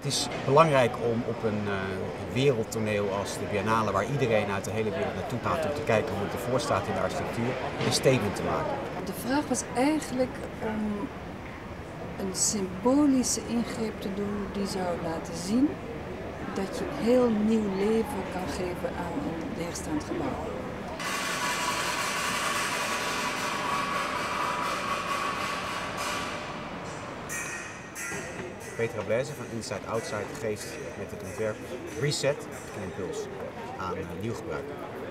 Het is belangrijk om op een wereldtoneel als de Biennale, waar iedereen uit de hele wereld naartoe gaat om te kijken hoe het ervoor staat in de architectuur, een statement te maken. De vraag was eigenlijk om een symbolische ingreep te doen die zou laten zien dat je een heel nieuw leven kan geven aan een leegstaand gebouw. Petra Blaise van Inside Outside geeft met het ontwerp Reset een impuls aan nieuw gebruik.